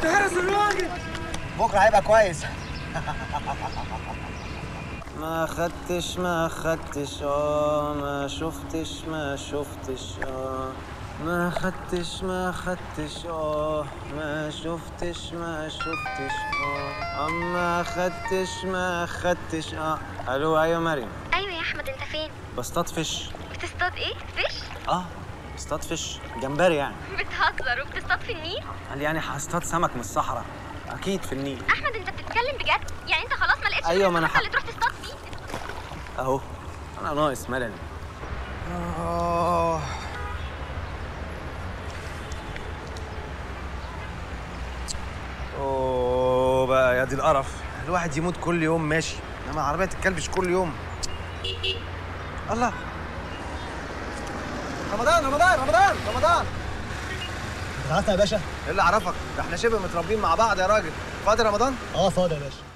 تهرس الراجل. بكره هيبقى كويس. ما خدتش ما شفتش ما شفتش ما شفتش ما خدتش ما شفتش ما شفتش ما خدتش الو. ايوه مريم. ايوه يا احمد، انت فين؟ بصطاد فيش. بتصطاد ايه؟ فيش؟ بصطاد فيش جمبري يعني. بتهزر؟ وبتصطاد في النيل؟ قال يعني هصطاد سمك من الصحراء، اكيد في النيل. احمد انت بتتكلم بجد؟ يعني انت خلاص ما لقيتش أيوة، ما أنا اللي تروح تصطاد فيه؟ اهو انا ناقص ملل. اوه بقى يا دي القرف، الواحد يموت كل يوم ماشي، انما العربيه تتكلبش كل يوم. الله، رمضان رمضان رمضان رمضان. اتغدى يا باشا؟ ايه اللي عرفك؟ ده احنا شبه متربيين مع بعض يا راجل. فاضي رمضان؟ فاضي يا باشا.